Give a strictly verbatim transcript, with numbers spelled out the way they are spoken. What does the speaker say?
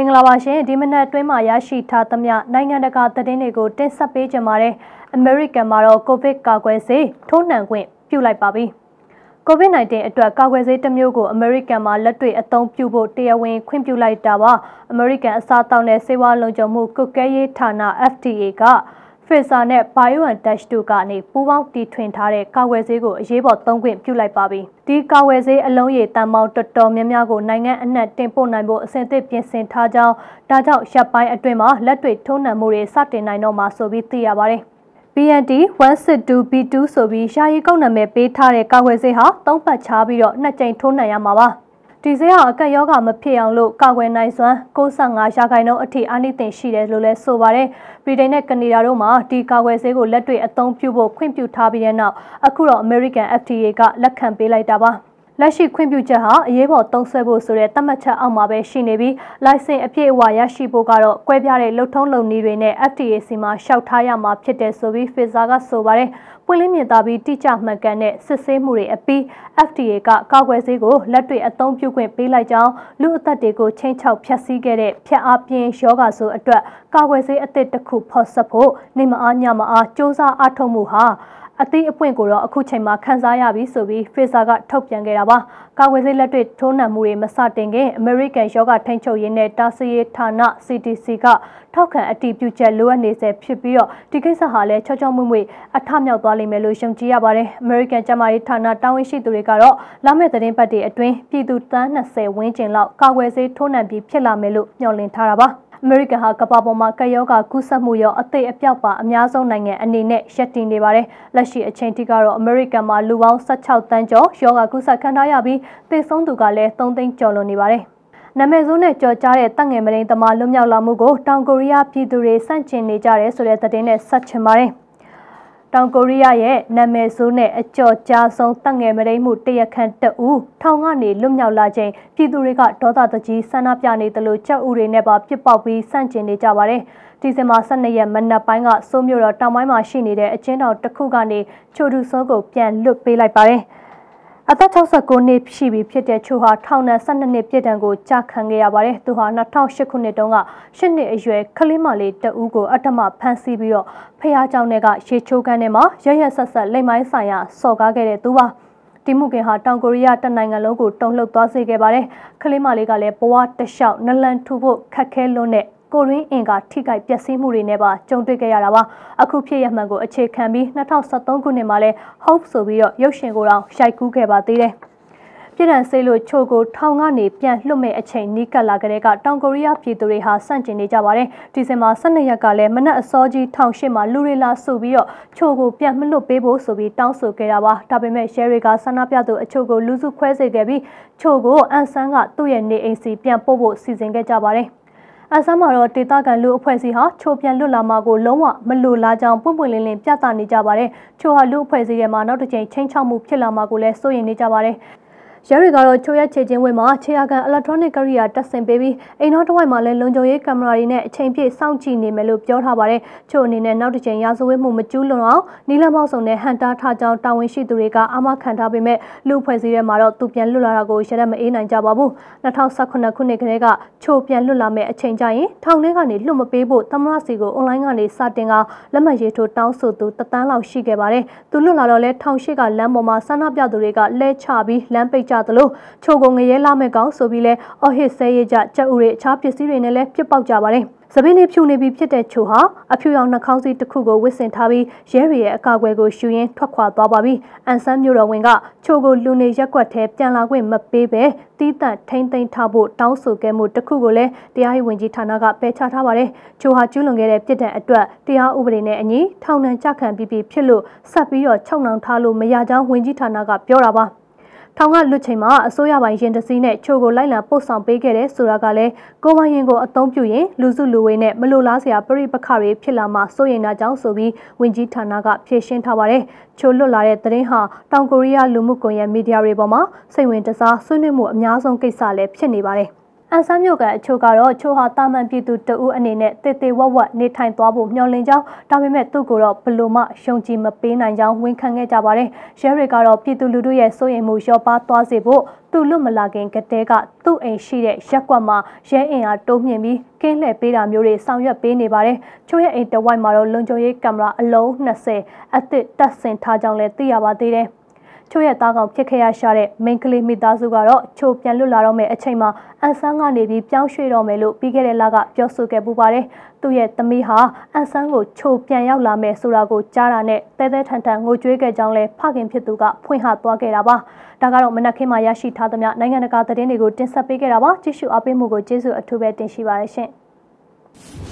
င်္ဂလာပါရှင်ဒီမနက်အတွင်းမှာရရှိထားသမျှနိုင်ငံတကာသတင်းတွေကိုတင်ဆက်ပေးကြပါမယ်။ American မှာတော့ COVID ကာကွယ်ဆေးထိုးနှံခွင့်ပြုလိုက်ပါပြီ။ COVID 19 အတွက်ကာကွယ်ဆေးတစ်မျိုးကို American မှာလက်တွေ့အသုံးပြုဖို့တရားဝင်ခွင့်ပြုလိုက်တာပါ။ American အစားအသောက်နဲ့ဆေးဝါးလုံခြုံမှုကွပ်ကဲရေးဌာန F D A ကPfizer နဲ့ BioNTech တို့ကနေပူးပေါင်းတီထွင်ထားတဲ့ကာကွယ်ဆေးကိုအရေးပေါ်သုံးခွင့်ပြုလိုက်ပါပြီ။ဒီကာကွယ်ဆေးအလုံးရေတန်ပေါင်းတော်တော်များများကိုနိုင်ငံအနှံ့တင်ပို့နိုင်ဖို့အစဉ်အသင့်ပြင်ဆင်ထားကြောင်းဒါကြောင့်ရပ်ပိုင်းအတွင်းမှာလက်တွေ့ထိုးနှံမှုတွေစတင်နိုင်တော့မှာဆိုပြီးသိရပါတယ်။ B N T one sixty-two B two ဆိုပြီးယာယီကုတ်နာမည်ပေးထားတဲ့ကာကွယ်ဆေးဟာသုံးပတ်ချပြီးတော့နှစ်ကြိမ်ထိုးနှံရမှာပါ။ဒီဆေးဟာအကက်ယောဂမဖြစ်အောင်လို့ကာကွယ်နိုင်စွမ်း၉၅ရာခိုင်နှုန်းအထိအာနိသင်ရှိတယ်လို့လည်းဆိုပါတယ်။ဗြိတိန်နဲ့ကနေဒါတို့မှာဒီကာကွယ်ဆေးကိုလက်တွေ့အသုံးပြုဖို့ခွင့်ပြုထားပြီးတဲ့နောက်အခုတော့ American F D A ကလက်ခံပေးလိုက်တာပါ။လက်ရှိခွင့်ပြုချက်ဟာအရေးပေါ်သုံးစွဲဖို့ဆိုတဲ့သတ်မှတ်ချက်အောက်မှာပဲရှိနေပြီးလိုင်စင်အပြည့်အဝရရှိဖို့ကတော့ကွဲပြားတဲ့လုံထုံးလုံနည်းတွေနဲ့ F D A စီမှာရှောက်ထားရမှာဖြစ်တယ်ဆိုပြီး Pfizer ကဆိုပါတယ်။ပွင့်လင်းမြင်သာပြီးတိကျမှန်ကန်တဲ့စစ်ဆေးမှုတွေအပြီး F D A ကကာကွယ်ဆေးကိုလက်တွေ့အသုံးပြုခွင့်ပေးလိုက်ကြောင်းလူအသက်တွေကိုချင်းချောက်ဖျက်ဆီးခဲ့တဲ့ဖျက်အားပြင်းယောဂါဆိုအတွက်ကာကွယ်ဆေးအသစ်တစ်ခုဖော်ဆက်ဖို့နေမအားညမအားစ조사အားထုတ်မှုဟာအသီးအပွင့်ကိုတော့အခုချိန်မှာခန်းစားရပြီဆိုပြီး Pfizer ကထုတ်ပြန်ခဲ့တာပါ။ကာကွယ်ဆေးလက်တွေ့ထိုးနှံမှုတွေမစတင်ခင် American ယောဂထိန်းချုပ်ရေးနဲ့တားဆီးရေးဌာန C D C ကထောက်ခံအတည်ပြုချက်လိုအပ်နေစေဖြစ်ပြီးတော့ဒီကိစ္စဟာလည်းချောချောမွေ့မွေ့အထမြောက်သွားလိမ့်မယ်လို့ယုံကြည်ရပါတယ်။ American ကျန်းမာရေးဌာနတာဝန်ရှိသူတွေကတော့လာမယ့်သတင်းပတ်တွေအတွင်းပြည်သူတန်း၂၀ဝန်းကျင်လောက်ကာကွယ်ဆေးထိုးနှံပြီးဖြစ်လာမယ်လို့မျှော်လင့်ထားတာပါ။ American ဟာကမ္ဘာပေါ်မှာကပ်ရောဂါကူးစက်မှုရောအသိအပြောက်ပါအများဆုံးနိုင်ငံအနေနဲ့ရပ်တည်နေပါတယ်။လက်ရှိအချိန်ထိကတော့ American မှာလူပေါင်း၁၆တန်းကျော်ရောဂါကူးစက်ခံထားရပြီးသေဆုံးသူကလည်း၃သိန်းကျော်လွန်နေပါတယ်။နာမည်ဆိုးနဲ့ကြော်ကြားတဲ့တပ်ငယ်မရင်းသမားလွတ်မြောက်လာမှုကိုတောင်ကိုရီးယားပြည်သူတွေစန့်ကျင်နေကြတယ်ဆိုတဲ့သတင်းနဲ့ဆက်ချင်ပါတယ်။တောင်ကိုရီးယားရဲ့နာမည်ဆိုးနဲ့အကြော်ကြားဆုံးတပ်ငယ်မရင်းမှုတရခန့်တအူထောင်ကနေလွတ်မြောက်လာချိန်ပြည်သူတွေကဒေါသတကြီးဆန္ဒပြနေတယ်လို့ကြောက်ဦးတွေနဲ့ပါပြစ်ပေါက်ပြီးစန့်ကျင်နေကြပါတယ်။ဒီဇင်ဘာ၁၂ရက်မနက်ပိုင်းကစိုးမြို့တော်တောင်ပိုင်းမှာရှိနေတဲ့အချင်းတော်တစ်ခုကနေချိုဒူစောကိုပြန်လွတ်ပေးလိုက်ပါတယ်။အသက်၆၉နှစ်ရှိပြီဖြစ်တဲ့ချိုဟာထောင်နဲ့၁၂နှစ်ပြစ်ဒဏ်ကိုကြာခံခဲ့ရပါတယ်။သူဟာ၂၀၀၈ခုနှစ်တုန်းက၈နှစ်အရွယ်ကလေးမလေးတဦးကိုအတ္တမဖမ်းဆီးပြီးတော့ဖះเจ้าနဲ့ကရေချိုးကန်းထဲမှာရရဆက်ဆက်လိမ်မိုင်းဆိုင်ရာစော်ကားခဲ့တဲ့သူပါ။ဒီမှုခင်ဟာတောင်ကိုရီးယားတနိုင်ငံလုံးကိုတုန်လှုပ်သွားစေခဲ့ပါတယ်။ကလေးမလေးကလည်းဘဝတလျှောက်နလန်ထူဖို့ခက်ခဲလွန်းတဲ့ကိုရင်းအင်ကထိခိုက်ပျက်စီးမှုတွေနဲ့ပါကြုံတွေ့ခဲ့ရတာပါအခုဖြစ်ရမှန်ကိုအခြေခံပြီး၂၀၁၃ခုနှစ်မှာလဲ Hope ဆိုပြီးတော့ရုပ်ရှင်ကိုတောင်ရိုက်ကူးခဲ့ပါသေးတယ်ပြည်ထန်ဆေးလို့ချိုကိုထောင်ကနေပြန်လွတ်မဲ့အချိန်နီးကပ်လာကြတဲ့ကတောင်ကိုရီးယားပြည်သူတွေဟာစန့်ကျင်နေကြပါတယ်ဒီဇင်ဘာ၁၂ရက်ကလည်းမနက်အစောကြီးထောင်ရှိမှလူတွေလာစုပြီးတော့ချိုကိုပြန်မလွတ်ပေးဖို့ဆိုပြီးတောင်းဆိုခဲ့တာပါဒါပေမဲ့ရဲတွေကဆန္ဒပြသူအချို့ကိုလူစုခွဲစေခဲ့ပြီးချိုကိုအန်ဆန်းကသူ့ရဲ့နေအိမ်စီပြန်ပို့ဖို့စီစဉ်ခဲ့ကြပါတယ်အဆမ်းမှာတော့ဒေသခံလူအဖွဲ့အစည်းဟာချိုပြန်လွတ်လာမှာကိုလုံးဝမလိုလားကြောင်းပွင့်ပွင့်လင်းလင်းပြသနေကြပါတယ်။ချိုဟာလူအဖွဲ့အစည်းထဲမှာနောက်တစ်ကြိမ်ချင်းချောက်မှုဖြစ်လာမှာကိုလည်းစိုးရိမ်နေကြပါတယ်။ရဲတွေကတော့ချိုရဲ့ခြေချင်းဝင်းမှာခြေရာခံ electronic ကိရိယာတပ်ဆင်ပေးပြီးအိမ်တော်တစ်ဝိုက်မှာလည်းလုံခြုံရေးကင်မရာတွေနဲ့အချိန်ပြည့်စောင့်ကြည့်နေမယ်လို့ပြောထားပါတယ်။ချိုအနေနဲ့နောက်တစ်ကြိမ်ရာဇဝတ်မှုမကျူးလွန်အောင်နီလန်ပေါင်းစုံနဲ့ဟန်တာထားကြောင်းတာဝန်ရှိသူတွေကအာမခံထားပေမဲ့လူအဖွဲ့အစည်းထဲမှာတော့သူပြန်လွတ်လာတာကိုရရက်မအေးနိုင်ကြပါဘူး။၂၀၁၈ခုနှစ်ကတည်းကချိုပြန်လွတ်လာမဲ့အချိန်ကျရင်ထောင်ထဲကနေလွတ်မပေးဖို့သမရစီကိုအွန်လိုင်းကနေစတင်ကလက်မှတ်ရေးထိုးတောင်းဆိုသူတသန်းလောက်ရှိခဲ့ပါတယ်။သူလွတ်လာတော့လဲထောင်ရှိကလမ်းပေါ်မှာဆန္ဒပြသူတွေကလဲချပြီးလမ်းပိတ်ကြသလိုချိုကိုငရဲလာမဲ့ကောင်ဆိုပြီးလဲအော်ဟစ်ဆဲရကြကြက်ဥတွေအခြားပစ္စည်းတွေနဲ့လဲပြစ်ပေါက်ကြပါတယ်။စပင်းလေးဖြူနေပြီးဖြစ်တဲ့ချိုဟာအဖြူရောင်နှာခေါင်းစည်းတစ်ခုကိုဝစ်ဆင်ထားပြီးရဲတွေရဲ့အကာအကွယ်ကိုရှူရင်းထွက်ခွာသွားပါပြီ။အန်ဆန်းမျိုးတော်ဝင်ကချိုကိုလူနေရက်ကွက်ထဲပြန်လာခွင့်မပေးပဲတီးတန့်ထိမ့်သိမ်းထားဖို့တောင်းဆိုခဲ့မှုတစ်ခုကိုလည်းတရားရေးဝန်ကြီးဌာနကပယ်ချထားပါတယ်။ချိုဟာကျူးလွန်ခဲ့တဲ့ပြစ်ဒဏ်အတွက်တရားဥပဒေနဲ့အညီထောင်ဒဏ်ကျခံပြီးပြီဖြစ်လို့ဆက်ပြီးတော့ချုပ်နှောင်ထားလို့မရကြောင်းဝန်ကြီးဌာနကပြောတာပါ။ထောင်ကလွတ်ချိန်မှာအစိုးရပိုင်းရင်တစည်းနဲ့ချိုကိုလိုက်လံပို့ဆောင်ပေးခဲ့တဲ့ဆိုတာကလည်းကိုပိုင်ရင်ကိုအသုံးပြုရင်လူစုလူဝေးနဲ့မလိုလားစရာပြိပခတွေဖြစ်လာမှစိုးရိမ်တာကြောင့်ဆိုပြီးဝန်ကြီးဌာနကဖြေရှင်းထားပါတယ်။ချိုလွတ်လာတဲ့သတင်းဟာတောင်ကိုရီးယားလူမှုကွန်ရက်မီဒီယာတွေပေါ်မှာစိတ်ဝင်တစားဆွေးနွေးမှုအများဆုံးကိစ္စလည်းဖြစ်နေပါတယ်။အန်ဆန်းမြို့ကအချို့ကတော့ချိုဟာတာမန်ပြည်သူတအုပ်အနေနဲ့တေတေဝက်ဝက်နေထိုင်သွားဖို့မျှော်လင့်ကြောင်းဒါပေမဲ့သူ့ကိုတော့ဘလို့မှရှုံကြည်မပေးနိုင်ကြောင်းဝန်ခံခဲ့ကြပါတယ်။ရဲတွေကတော့ပြည်သူလူထုရဲ့စိုးရိမ်မှုလျော့ပါသွားစေဖို့သူလွတ်မလာခင်ကတည်းကသူ့အိမ်ရှိတဲ့ရက်ကွက်မှာရဲအင်အားတိုးမြင့်ပြီးကင်းလှည့်ပေးတာမျိုးတွေဆောင်ရွက်ပေးနေပါတယ်။ချိုရဲ့အိမ်တဝိုက်မှာတော့လုံခြုံရေးကင်မရာအလုံး၂၀အသစ်တပ်ဆင်ထားကြောင်းလည်းသိရပါသေးတယ်။ချိုရဲ့သားကောင်ဖြစ်ခဲ့ရရှာတဲ့မိန်းကလေးမိသားစုကတော့ချိုပြန်လွတ်လာတော့မယ့်အချိန်မှာအန်ဆန်းကနေပြီးပြောင်းရွှေ့တော့မယ်လို့ပြီးခဲ့တဲ့လကပြောဆိုခဲ့ပူပါတယ်။သူ့ရဲ့သမီးဟာအန်ဆန်းကိုချိုပြန်ရောက်လာမယ်ဆိုတာကိုကြားတာနဲ့တဲတဲထန်ထန်ငိုကြွေးခဲ့ကြောင်းလဲဖခင်ဖြစ်သူကဖွင့်ဟသွားခဲ့တာပါ။ဒါကတော့မနက်ခင်းမှာရရှိထားသမျှနိုင်ငံတကာသတင်းတွေကိုတင်ဆက်ပေးခဲ့တာပါ။ကြည့်ရှုအားပေးမှုကိုကျေးဇူးအထူးပဲတင်ရှိပါတယ်ရှင်။